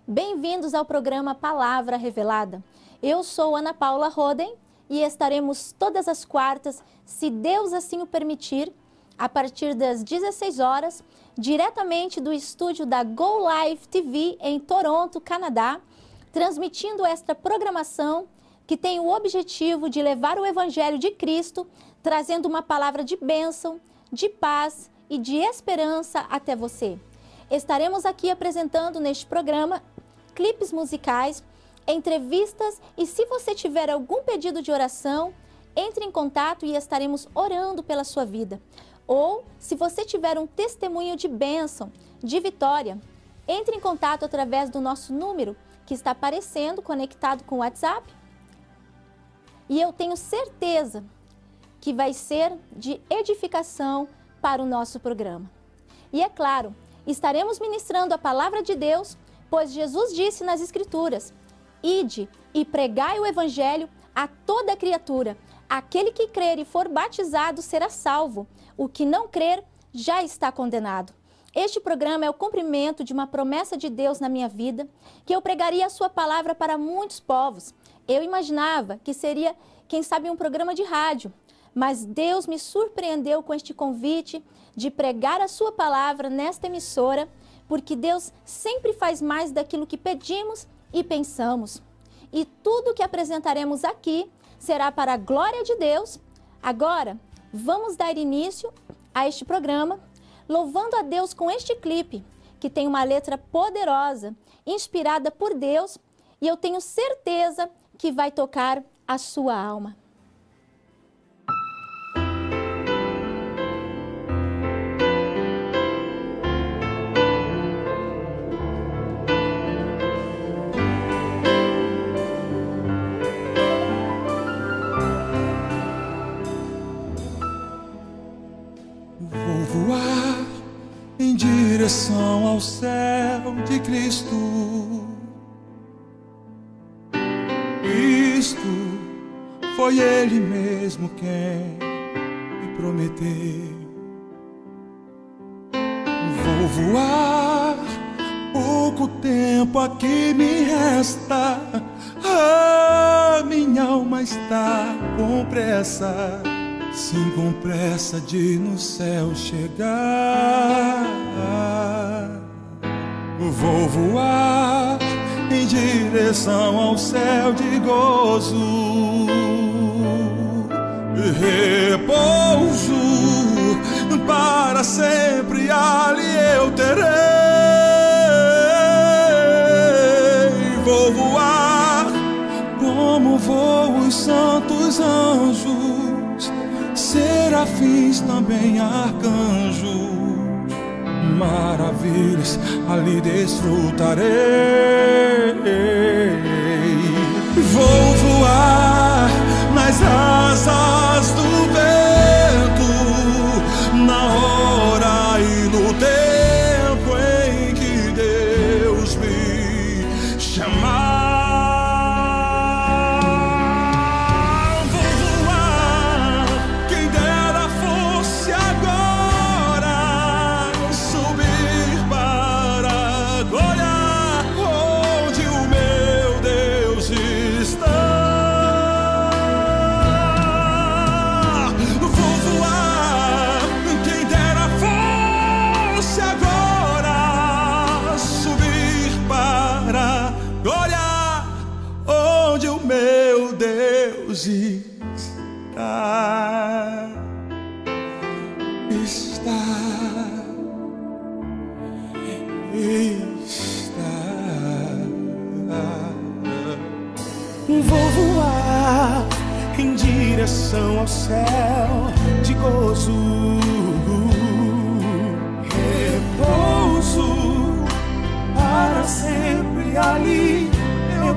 Bem-vindos ao programa Palavra Revelada. Eu sou Ana Paula Roden e estaremos todas as quartas, se Deus assim o permitir, a partir das 16 horas, diretamente do estúdio da Go Live TV em Toronto, Canadá, transmitindo esta programação que tem o objetivo de levar o Evangelho de Cristo, trazendo uma palavra de bênção, de paz e de esperança até você. Estaremos aqui apresentando neste programa clipes musicais, entrevistas e se você tiver algum pedido de oração, entre em contato e estaremos orando pela sua vida. Ou, se você tiver um testemunho de bênção, de vitória, entre em contato através do nosso número que está aparecendo, conectado com o WhatsApp. E eu tenho certeza que vai ser de edificação para o nosso programa. E é claro, estaremos ministrando a palavra de Deus, pois Jesus disse nas Escrituras: ide e pregai o Evangelho a toda criatura. Aquele que crer e for batizado será salvo. O que não crer já está condenado. Este programa é o cumprimento de uma promessa de Deus na minha vida, que eu pregaria a sua palavra para muitos povos. Eu imaginava que seria, quem sabe, um programa de rádio, mas Deus me surpreendeu com este convite de pregar a sua palavra nesta emissora, porque Deus sempre faz mais daquilo que pedimos e pensamos. E tudo que apresentaremos aqui será para a glória de Deus. Agora, vamos dar início a este programa, louvando a Deus com este clipe, que tem uma letra poderosa, inspirada por Deus, e eu tenho certeza que vai tocar a sua alma. Em direção ao céu de Cristo. Cristo foi Ele mesmo quem me prometeu. Vou voar, pouco tempo aqui me resta. A minha alma está com pressa, sim, com pressa de no céu chegar. Vou voar em direção ao céu de gozo, repouso para sempre ali eu terei. Vou voar como voam os santos anjos, serafins, também arcanjos, maravilhas ali desfrutarei. Vou voar nas asas do vento, na hora e no tempo em que Deus me chamar. Vou voar em direção ao céu de gozo, repouso para sempre ali eu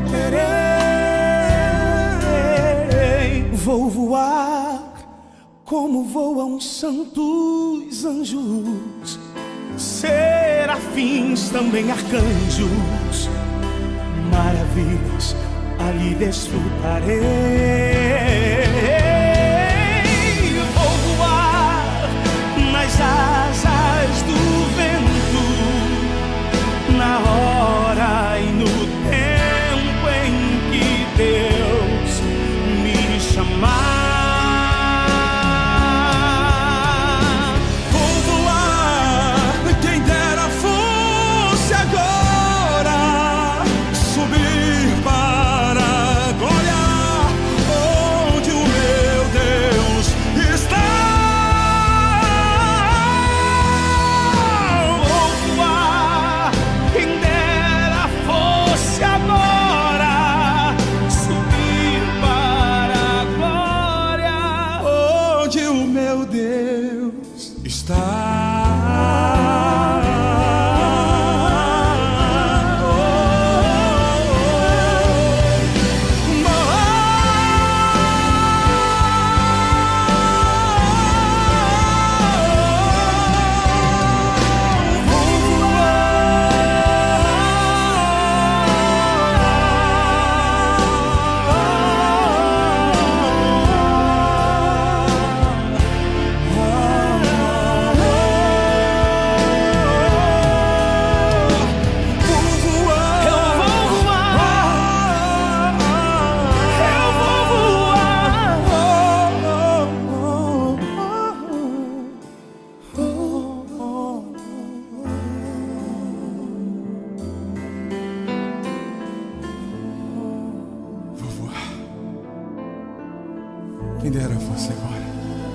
terei. Vou voar como voam santos anjos, serafins, também arcanjos, maravilhas ali desfrutarei. Vou voar nas asas do vento, na hora e no Quem dera fosse agora.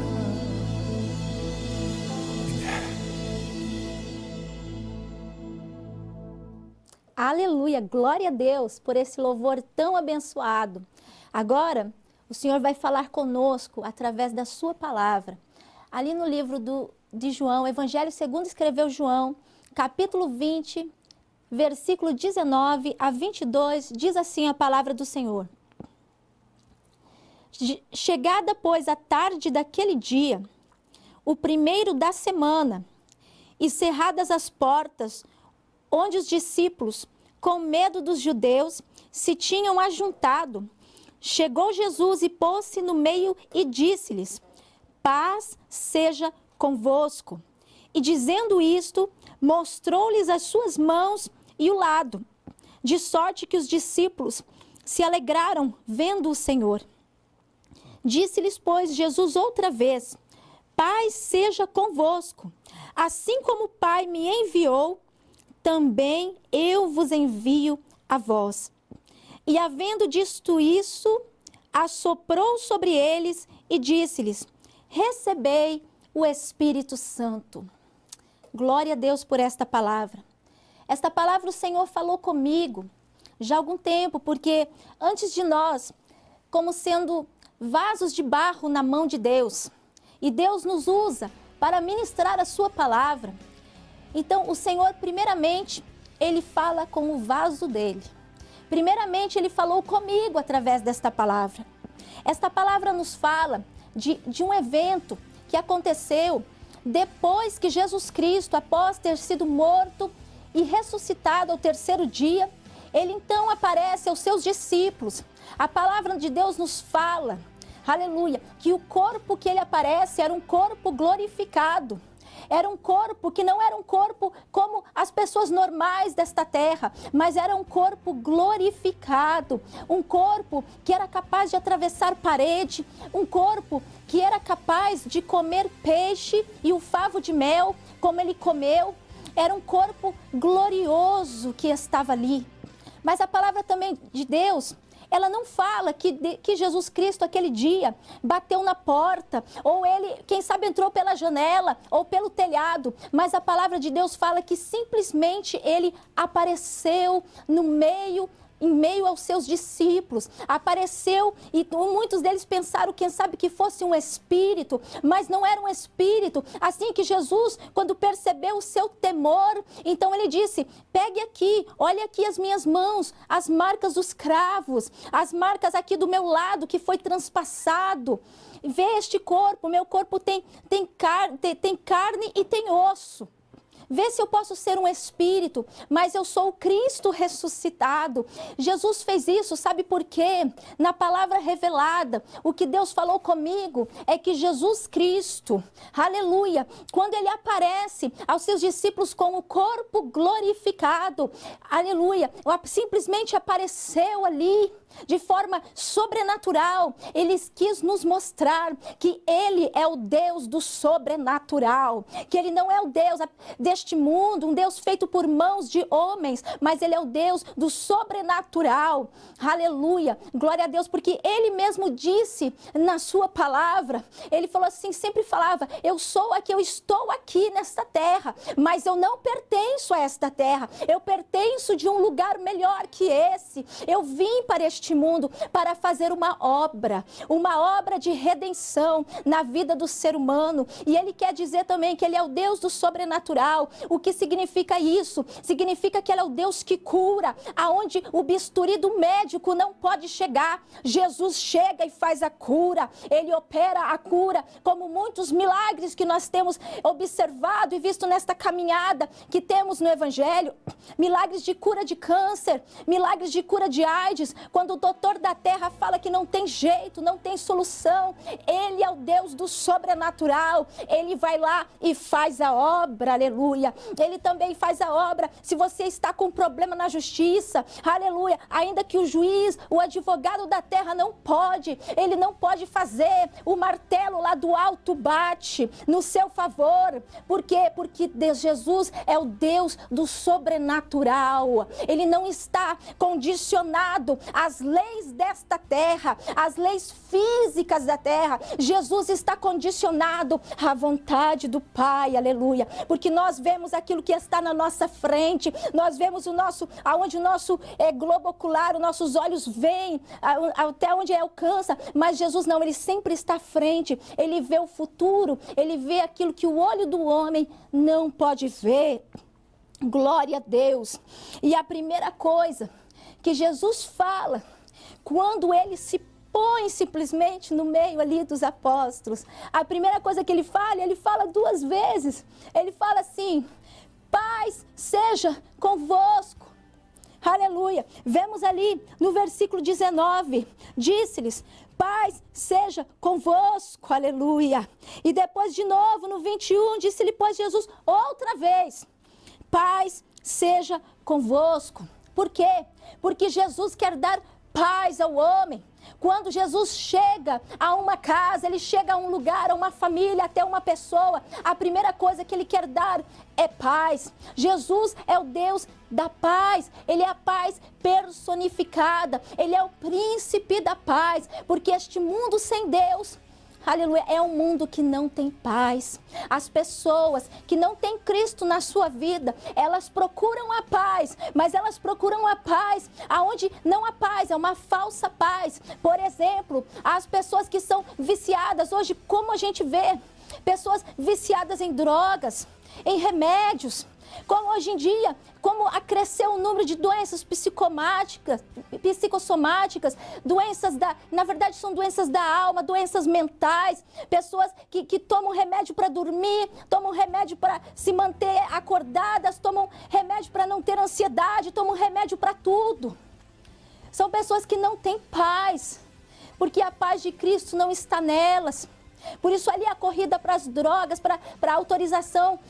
Aleluia, glória a Deus por esse louvor tão abençoado. Agora, o Senhor vai falar conosco através da sua palavra. Ali no livro de João, Evangelho segundo escreveu João, capítulo 20, versículo 19 a 22, diz assim a palavra do Senhor. Chegada, pois, a tarde daquele dia, o primeiro da semana, e cerradas as portas, onde os discípulos, com medo dos judeus, se tinham ajuntado, chegou Jesus e pôs-se no meio e disse-lhes: paz seja convosco. E dizendo isto, mostrou-lhes as suas mãos e o lado, de sorte que os discípulos se alegraram vendo o Senhor. Disse-lhes, pois, Jesus outra vez: paz seja convosco. Assim como o Pai me enviou, também eu vos envio a vós. E havendo dito isso, assoprou sobre eles e disse-lhes: recebei o Espírito Santo. Glória a Deus por esta palavra. Esta palavra o Senhor falou comigo já há algum tempo, porque antes de nós, como sendo vasos de barro na mão de Deus, e Deus nos usa para ministrar a sua palavra, então o Senhor, primeiramente, Ele fala com o vaso dele. Primeiramente, Ele falou comigo através desta palavra. Esta palavra nos fala de um evento que aconteceu depois que Jesus Cristo, após ter sido morto e ressuscitado ao terceiro dia, Ele então aparece aos seus discípulos. A palavra de Deus nos fala, aleluia, que o corpo que Ele aparece era um corpo glorificado. Era um corpo que não era um corpo como as pessoas normais desta terra, mas era um corpo glorificado, um corpo que era capaz de atravessar parede, um corpo que era capaz de comer peixe e o favo de mel, como ele comeu. Era um corpo glorioso que estava ali. Mas a palavra também de Deus, ela não fala que Jesus Cristo aquele dia bateu na porta, ou ele, quem sabe, entrou pela janela ou pelo telhado, mas a palavra de Deus fala que simplesmente ele apareceu em meio aos seus discípulos, apareceu e muitos deles pensaram, quem sabe, que fosse um espírito, mas não era um espírito. Assim que Jesus, quando percebeu o seu temor, então ele disse: pegue aqui, olha aqui as minhas mãos, as marcas dos cravos, as marcas aqui do meu lado que foi transpassado. Vê este corpo, meu corpo tem carne e tem osso. Vê se eu posso ser um espírito, mas eu sou o Cristo ressuscitado. Jesus fez isso, sabe por quê? Na palavra revelada, o que Deus falou comigo é que Jesus Cristo, aleluia, quando ele aparece aos seus discípulos com o corpo glorificado, aleluia, simplesmente apareceu ali de forma sobrenatural. Ele quis nos mostrar que ele é o Deus do sobrenatural, que ele não é o Deus deste mundo, um Deus feito por mãos de homens, mas ele é o Deus do sobrenatural. Aleluia, glória a Deus, porque ele mesmo disse na sua palavra, ele falou assim, sempre falava: eu sou aqui, eu estou aqui nesta terra, mas eu não pertenço a esta terra, eu pertenço de um lugar melhor que esse. Eu vim para este mundo para fazer uma obra de redenção na vida do ser humano, e ele quer dizer também que ele é o Deus do sobrenatural. O que significa isso? Significa que ele é o Deus que cura, aonde o bisturi do médico não pode chegar. Jesus chega e faz a cura, ele opera a cura, como muitos milagres que nós temos observado e visto nesta caminhada que temos no Evangelho. Milagres de cura de câncer, milagres de cura de AIDS, quando o doutor da terra fala que não tem jeito, não tem solução, ele é o Deus do sobrenatural. Ele vai lá e faz a obra, aleluia. aleluia. Ele também faz a obra. Se você está com problema na justiça, aleluia, ainda que o juiz, o advogado da terra não pode, ele não pode fazer, o martelo lá do alto bate no seu favor. Por quê? Porque Jesus é o Deus do sobrenatural. Ele não está condicionado às leis desta terra, às leis físicas da terra. Jesus está condicionado à vontade do Pai, aleluia. Porque nós vemos aquilo que está na nossa frente, nós vemos aonde o nosso globo ocular, os nossos olhos veem, até onde alcança, mas Jesus não, ele sempre está à frente, ele vê o futuro, ele vê aquilo que o olho do homem não pode ver. Glória a Deus. E a primeira coisa que Jesus fala, quando ele se põe simplesmente no meio ali dos apóstolos, a primeira coisa que ele fala 2 vezes, ele fala assim: paz seja convosco. Aleluia. Vemos ali no versículo 19, disse-lhes: paz seja convosco, aleluia. E depois de novo no 21, disse-lhe, pois, Jesus outra vez: paz seja convosco. Por quê? Porque Jesus quer dar paz ao homem. Quando Jesus chega a uma casa, ele chega a um lugar, a uma família, até uma pessoa, a primeira coisa que ele quer dar é paz. Jesus é o Deus da paz, ele é a paz personificada, ele é o príncipe da paz, porque este mundo sem Deus, aleluia, é um mundo que não tem paz. As pessoas que não têm Cristo na sua vida, elas procuram a paz, mas elas procuram a paz aonde não há paz, é uma falsa paz. Por exemplo, as pessoas que são viciadas hoje, como a gente vê, pessoas viciadas em drogas, em remédios, como hoje em dia, como cresceu o número de doenças psicossomáticas, doenças na verdade são doenças da alma, doenças mentais, pessoas que tomam remédio para dormir, tomam remédio para se manter acordadas, tomam remédio para não ter ansiedade, tomam remédio para tudo. São pessoas que não têm paz, porque a paz de Cristo não está nelas. Por isso ali a corrida para as drogas, para a autorização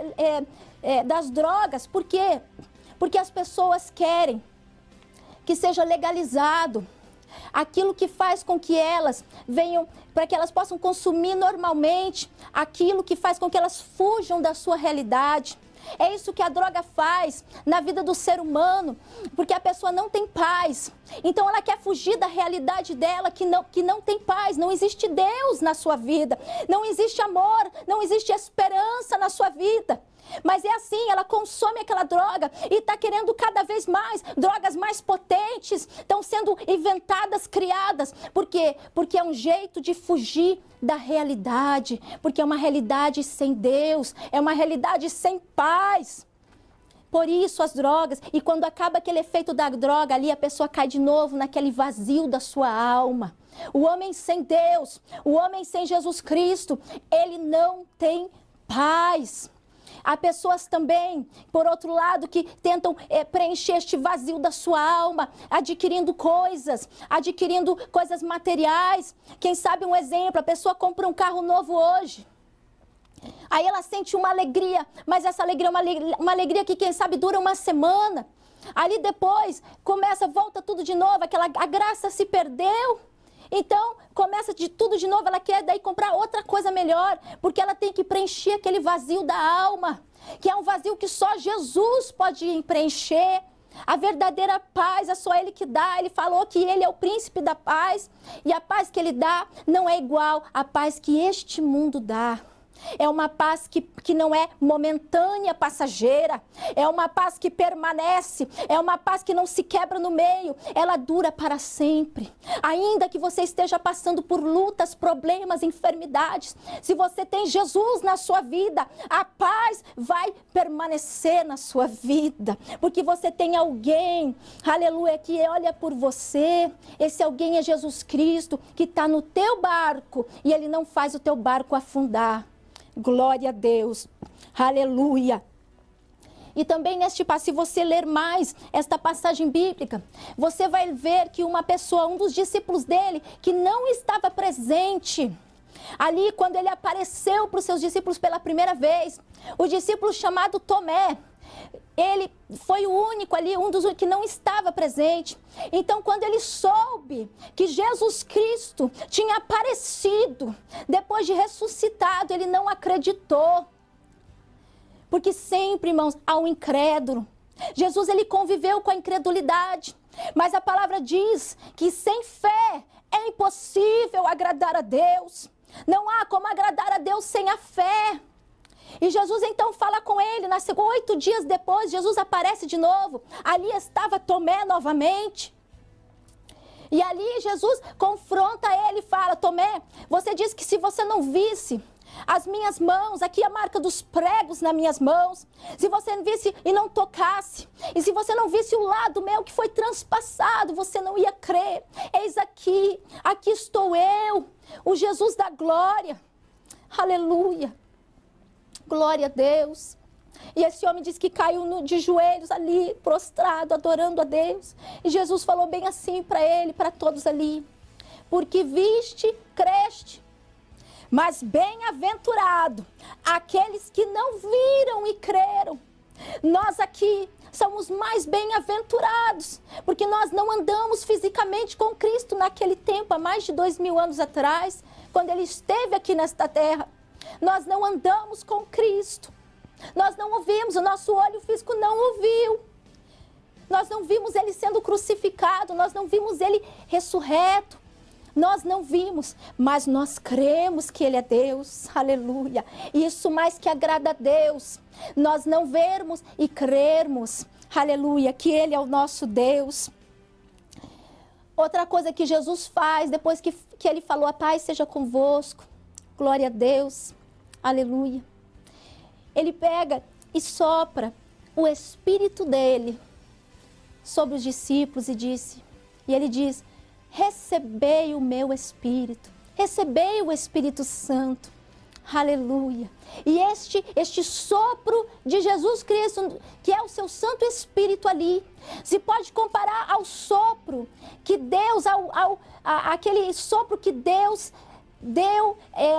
das drogas. Por quê? Porque as pessoas querem que seja legalizado aquilo que faz com que elas venham, para que elas possam consumir normalmente aquilo que faz com que elas fujam da sua realidade. É isso que a droga faz na vida do ser humano, porque a pessoa não tem paz. Então ela quer fugir da realidade dela, que não tem paz. Não existe Deus na sua vida, não existe amor, não existe esperança na sua vida. Mas é assim, ela consome aquela droga e está querendo cada vez mais, drogas mais potentes estão sendo inventadas, criadas. Por quê? Porque é um jeito de fugir da realidade, porque é uma realidade sem Deus, é uma realidade sem paz. Por isso as drogas, e quando acaba aquele efeito da droga ali, a pessoa cai de novo naquele vazio da sua alma. O homem sem Deus, o homem sem Jesus Cristo, ele não tem paz. Há pessoas também, por outro lado, que tentam preencher este vazio da sua alma, adquirindo coisas materiais. Quem sabe um exemplo, a pessoa compra um carro novo hoje. Aí ela sente uma alegria, mas essa alegria é uma alegria que quem sabe dura uma semana. Ali depois, volta tudo de novo, a graça se perdeu. Então, começa de tudo de novo, ela quer daí comprar outra coisa melhor, porque ela tem que preencher aquele vazio da alma, que é um vazio que só Jesus pode preencher. A verdadeira paz é só Ele que dá. Ele falou que Ele é o príncipe da paz, e a paz que Ele dá não é igual à paz que este mundo dá. É uma paz que não é momentânea, passageira. É uma paz que permanece. É uma paz que não se quebra no meio. Ela dura para sempre. Ainda que você esteja passando por lutas, problemas, enfermidades, se você tem Jesus na sua vida, a paz vai permanecer na sua vida. Porque você tem alguém, aleluia, que olha por você. Esse alguém é Jesus Cristo, que está no teu barco e Ele não faz o teu barco afundar. Glória a Deus, aleluia. E também se você ler mais esta passagem bíblica, você vai ver que uma pessoa, um dos discípulos dele, que não estava presente Ali, quando ele apareceu para os seus discípulos pela primeira vez, o discípulo chamado Tomé, ele foi o único ali, um dos que não estava presente. Então, quando ele soube que Jesus Cristo tinha aparecido, depois de ressuscitado, ele não acreditou. Porque sempre, irmãos, há um incrédulo. Jesus, ele conviveu com a incredulidade. Mas a palavra diz que sem fé é impossível agradar a Deus. Não há como agradar a Deus sem a fé. E Jesus então fala com ele, 8 dias depois, Jesus aparece de novo. Ali estava Tomé novamente. E ali Jesus confronta ele e fala: Tomé, você disse que se você não visse as minhas mãos, aqui a marca dos pregos nas minhas mãos, se você não visse e não tocasse, e se você não visse o lado meu que foi transpassado, você não ia crer. Eis aqui estou eu, o Jesus da glória. Aleluia. Glória a Deus. E esse homem disse que caiu de joelhos ali, prostrado, adorando a Deus. E Jesus falou bem assim para ele, para todos ali: porque viste, creste. Mas bem-aventurado aqueles que não viram e creram. Nós aqui somos mais bem-aventurados, porque nós não andamos fisicamente com Cristo naquele tempo, há mais de 2000 anos atrás, quando ele esteve aqui nesta terra. Nós não andamos com Cristo. Nós não ouvimos, o nosso olho físico não ouviu. Nós não vimos ele sendo crucificado, nós não vimos ele ressurreto. Nós não vimos, mas nós cremos que ele é Deus. Aleluia. Isso mais que agrada a Deus. Nós não vermos e crermos. Aleluia, que ele é o nosso Deus. Outra coisa que Jesus faz, depois que ele falou: a paz seja convosco. Glória a Deus. Aleluia. Ele pega e sopra o Espírito dele sobre os discípulos e ele diz: recebei o meu Espírito, recebei o Espírito Santo. Aleluia. E este sopro de Jesus Cristo, que é o seu Santo Espírito ali, se pode comparar ao sopro que Deus, aquele sopro que Deus deu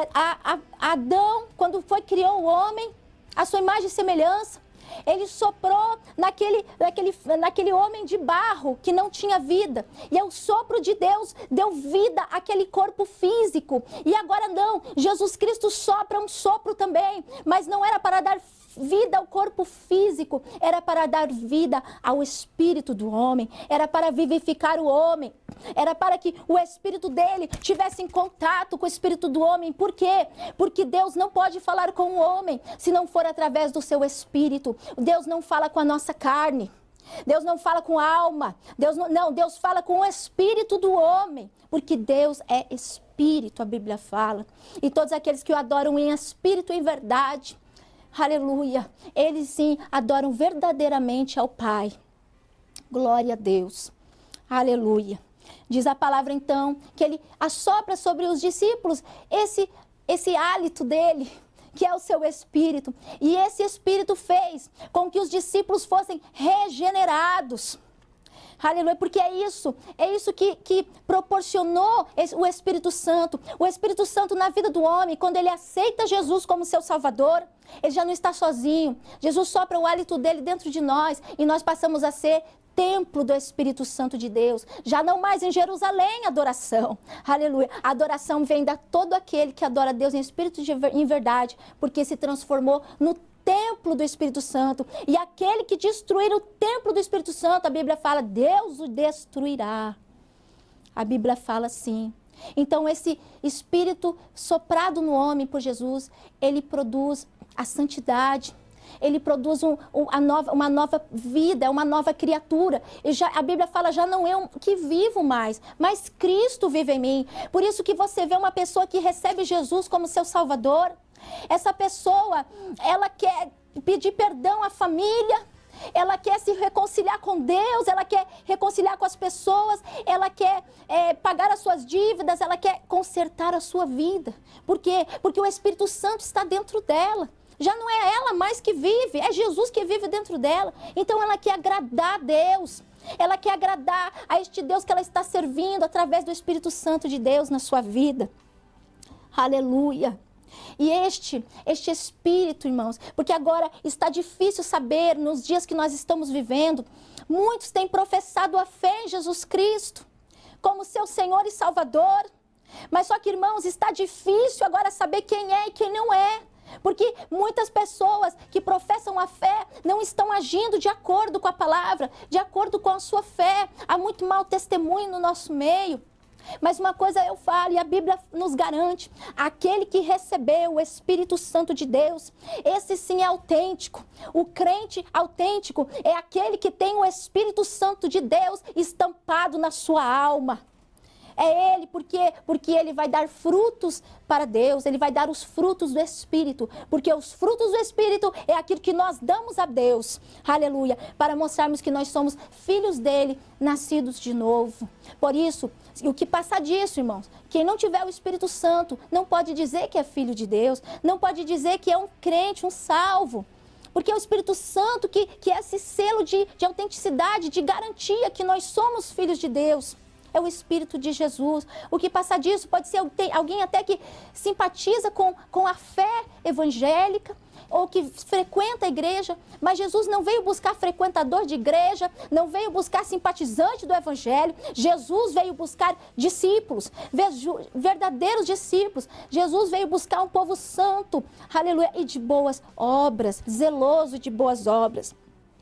a Adão quando criou o homem, a sua imagem e semelhança. Ele soprou naquele homem de barro que não tinha vida. E o sopro de Deus deu vida àquele corpo físico. E agora não, Jesus Cristo sopra um sopro também, mas não era para dar vida ao corpo físico, era para dar vida ao espírito do homem, era para vivificar o homem, era para que o espírito dele tivesse em contato com o espírito do homem. Por quê? Porque Deus não pode falar com o homem se não for através do seu espírito. Deus não fala com a nossa carne, Deus não fala com a alma, Deus fala com o espírito do homem, porque Deus é espírito, a Bíblia fala. E todos aqueles que o adoram em espírito e em verdade, aleluia, eles sim adoram verdadeiramente ao Pai. Glória a Deus. Aleluia. Diz a palavra então que ele assopra sobre os discípulos esse hálito dele, que é o seu espírito. E esse espírito fez com que os discípulos fossem regenerados. Aleluia, porque é isso que proporcionou o Espírito Santo. O Espírito Santo na vida do homem, quando ele aceita Jesus como seu Salvador, ele já não está sozinho. Jesus sopra o hálito dele dentro de nós e nós passamos a ser templo do Espírito Santo de Deus. Já não mais em Jerusalém adoração. Aleluia. A adoração vem de todo aquele que adora a Deus em espírito e em verdade, porque se transformou no templo do Espírito Santo. E aquele que destruir o templo do Espírito Santo, a Bíblia fala, Deus o destruirá. A Bíblia fala assim. Então esse Espírito soprado no homem por Jesus, ele produz a santidade. Ele produz uma nova vida, uma nova criatura. E a Bíblia fala, já não eu que vivo mais, mas Cristo vive em mim. Por isso que você vê uma pessoa que recebe Jesus como seu Salvador. Essa pessoa, ela quer pedir perdão à família, ela quer se reconciliar com Deus, ela quer reconciliar com as pessoas, ela quer pagar as suas dívidas, ela quer consertar a sua vida. Por quê? Porque o Espírito Santo está dentro dela. Já não é ela mais que vive, é Jesus que vive dentro dela. Então ela quer agradar a Deus. Ela quer agradar a este Deus que ela está servindo através do Espírito Santo de Deus na sua vida. Aleluia. E este Espírito, irmãos, porque agora está difícil saber, nos dias que nós estamos vivendo, muitos têm professado a fé em Jesus Cristo como seu Senhor e Salvador. Mas só que, irmãos, está difícil agora saber quem é e quem não é. Porque muitas pessoas que professam a fé não estão agindo de acordo com a palavra, de acordo com a sua fé. Há muito mau testemunho no nosso meio. Mas uma coisa eu falo, e a Bíblia nos garante, aquele que recebeu o Espírito Santo de Deus, esse sim é autêntico. O crente autêntico é aquele que tem o Espírito Santo de Deus estampado na sua alma. É ele, porque ele vai dar frutos para Deus, ele vai dar os frutos do Espírito, porque os frutos do Espírito é aquilo que nós damos a Deus, aleluia, para mostrarmos que nós somos filhos dele, nascidos de novo. Por isso, o que passar disso, irmãos, quem não tiver o Espírito Santo não pode dizer que é filho de Deus, não pode dizer que é um crente, um salvo. Porque é o Espírito Santo que é esse selo de autenticidade, de garantia que nós somos filhos de Deus. É o Espírito de Jesus. O que passa disso pode ser alguém até que simpatiza com a fé evangélica ou que frequenta a igreja, mas Jesus não veio buscar frequentador de igreja, não veio buscar simpatizante do evangelho. Jesus veio buscar discípulos, verdadeiros discípulos. Jesus veio buscar um povo santo, aleluia, e de boas obras, zeloso de boas obras.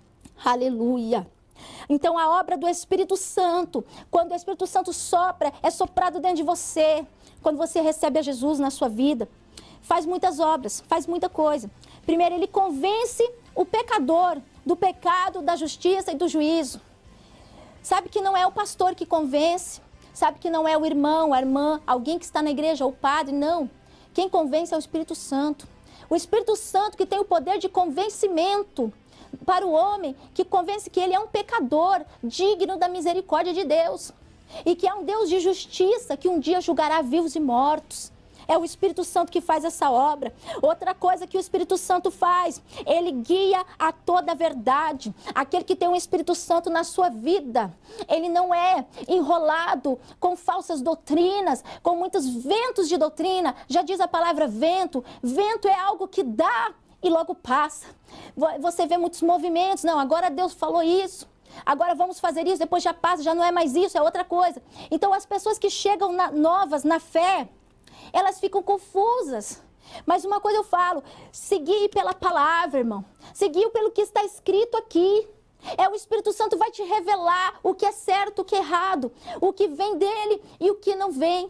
Aleluia. Então a obra do Espírito Santo, quando o Espírito Santo sopra, é soprado dentro de você, quando você recebe a Jesus na sua vida, faz muitas obras, faz muita coisa. Primeiro, ele convence o pecador do pecado, da justiça e do juízo. Sabe que não é o pastor que convence, sabe que não é o irmão, a irmã, alguém que está na igreja, ou o padre, não. Quem convence é o Espírito Santo. O Espírito Santo que tem o poder de convencimento para o homem, que convence que ele é um pecador digno da misericórdia de Deus e que é um Deus de justiça que um dia julgará vivos e mortos. É o Espírito Santo que faz essa obra. Outra coisa que o Espírito Santo faz, ele guia a toda a verdade. Aquele que tem o Espírito Santo na sua vida, ele não é enrolado com falsas doutrinas, com muitos ventos de doutrina. Já diz a palavra vento. Vento é algo que dá e logo passa. Você vê muitos movimentos, não, agora Deus falou isso, agora vamos fazer isso, depois já passa, já não é mais isso, é outra coisa. Então as pessoas que chegam novas na fé, elas ficam confusas. Mas uma coisa eu falo, seguir pela palavra, irmão, seguir pelo que está escrito aqui. O Espírito Santo vai te revelar o que é certo, o que é errado, o que vem dele e o que não vem.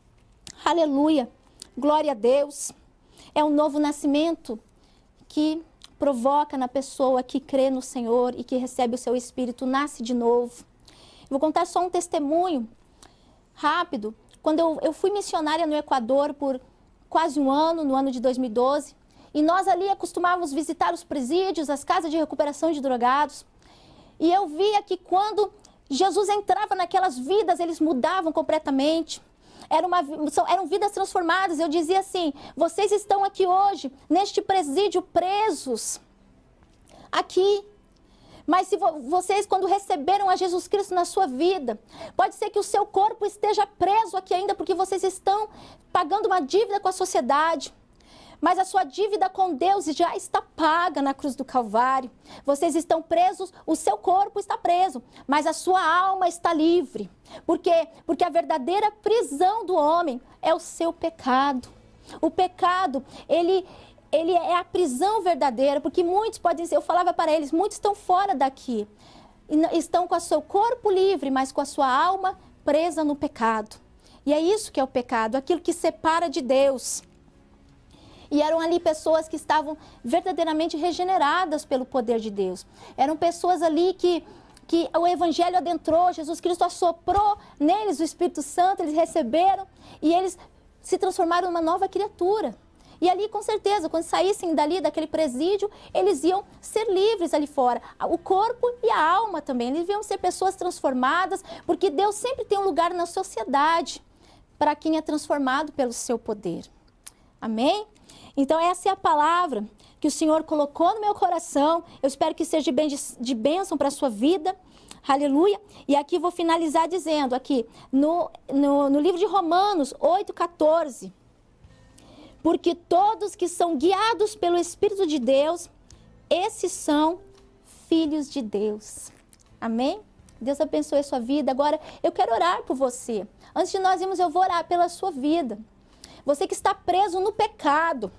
Aleluia, glória a Deus. É um novo nascimento que provoca na pessoa que crê no Senhor e que recebe o seu Espírito, nasce de novo. Vou contar só um testemunho rápido. Quando eu fui missionária no Equador por quase um ano, no ano de 2012, e nós ali costumávamos visitar os presídios, as casas de recuperação de drogados, e eu via que quando Jesus entrava naquelas vidas, eles mudavam completamente. Eram vidas transformadas. Eu dizia assim, vocês estão aqui hoje, neste presídio, presos, aqui. Mas se vocês, quando receberam a Jesus Cristo na sua vida, pode ser que o seu corpo esteja preso aqui ainda, porque vocês estão pagando uma dívida com a sociedade. Mas a sua dívida com Deus já está paga na cruz do Calvário. Vocês estão presos, o seu corpo está preso, mas a sua alma está livre. Por quê? Porque a verdadeira prisão do homem é o seu pecado. O pecado, ele é a prisão verdadeira, porque muitos podem ser, eu falava para eles, muitos estão fora daqui. Estão com o seu corpo livre, mas com a sua alma presa no pecado. E é isso que é o pecado, aquilo que separa de Deus. E eram ali pessoas que estavam verdadeiramente regeneradas pelo poder de Deus. Eram pessoas ali que o Evangelho adentrou, Jesus Cristo assoprou neles o Espírito Santo, eles receberam e eles se transformaram numa nova criatura. E ali, com certeza, quando saíssem dali, daquele presídio, eles iam ser livres ali fora. O corpo e a alma também, eles iam ser pessoas transformadas, porque Deus sempre tem um lugar na sociedade para quem é transformado pelo seu poder. Amém? Então essa é a palavra que o Senhor colocou no meu coração. Eu espero que seja de bênção para a sua vida. Aleluia. E aqui vou finalizar dizendo, aqui no livro de Romanos 8:14. Porque todos que são guiados pelo Espírito de Deus, esses são filhos de Deus. Amém? Deus abençoe a sua vida. Agora, eu quero orar por você. Antes de nós irmos, eu vou orar pela sua vida. Você que está preso no pecado.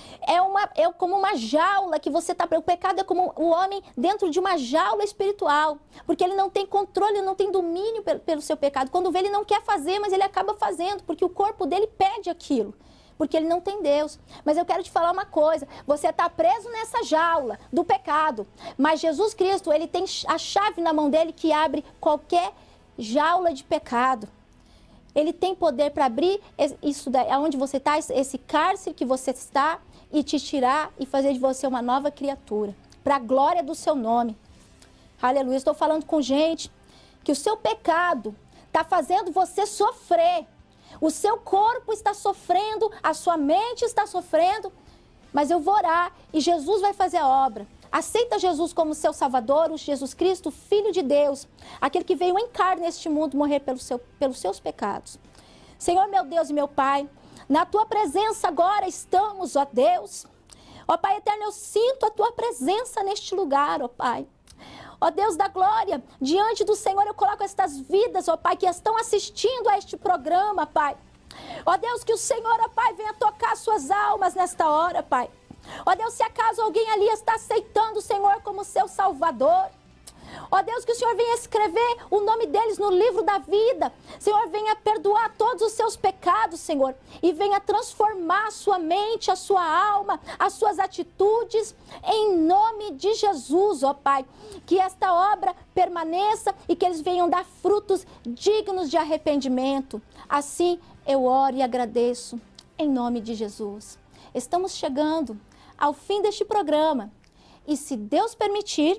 É como uma jaula que você está preso. O pecado é como o homem dentro de uma jaula espiritual. Porque ele não tem controle, ele não tem domínio pelo seu pecado. Quando vê, ele não quer fazer, mas ele acaba fazendo. Porque o corpo dele pede aquilo. Porque ele não tem Deus. Mas eu quero te falar uma coisa. Você está preso nessa jaula do pecado. Mas Jesus Cristo, ele tem a chave na mão dele que abre qualquer jaula de pecado. Ele tem poder para abrir isso onde você está, esse cárcere que você está, e te tirar e fazer de você uma nova criatura. Para a glória do seu nome. Aleluia. Estou falando com gente que o seu pecado está fazendo você sofrer. O seu corpo está sofrendo, a sua mente está sofrendo, mas eu vou orar e Jesus vai fazer a obra. Aceita Jesus como seu Salvador, o Jesus Cristo, Filho de Deus, aquele que veio em carne neste mundo morrer pelos seus pecados. Senhor, meu Deus e meu Pai, na Tua presença agora estamos, ó Deus. Ó Pai eterno, eu sinto a Tua presença neste lugar, ó Pai. Ó Deus da glória, diante do Senhor eu coloco estas vidas, ó Pai, que estão assistindo a este programa, Pai. Ó Deus, que o Senhor, ó Pai, venha tocar suas almas nesta hora, Pai. Ó Deus, se acaso alguém ali está aceitando o Senhor como seu Salvador, ó Deus, que o Senhor venha escrever o nome deles no livro da vida. Senhor, venha perdoar todos os seus pecados, Senhor, e venha transformar a sua mente, a sua alma, as suas atitudes, em nome de Jesus, ó Pai. Que esta obra permaneça e que eles venham dar frutos dignos de arrependimento. Assim eu oro e agradeço, em nome de Jesus. Estamos chegando ao fim deste programa e, se Deus permitir,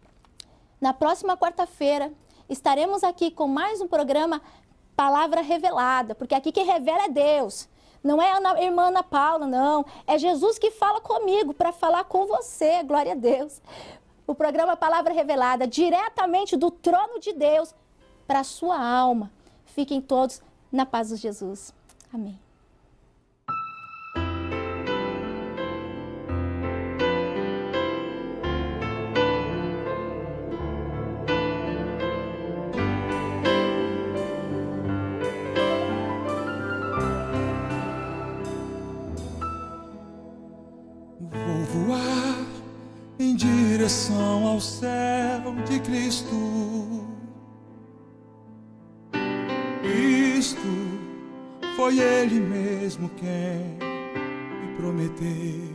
na próxima quarta-feira, estaremos aqui com mais um programa Palavra Revelada, porque aqui quem revela é Deus. Não é a irmã Ana Paula, não. É Jesus que fala comigo para falar com você, glória a Deus. O programa Palavra Revelada, diretamente do trono de Deus para a sua alma. Fiquem todos na paz de Jesus. Amém. Em direção ao céu de Cristo. Cristo foi Ele mesmo quem me prometeu.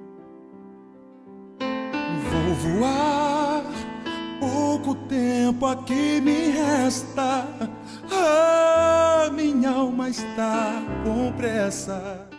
Vou voar, pouco tempo aqui me resta. A minha alma está com pressa.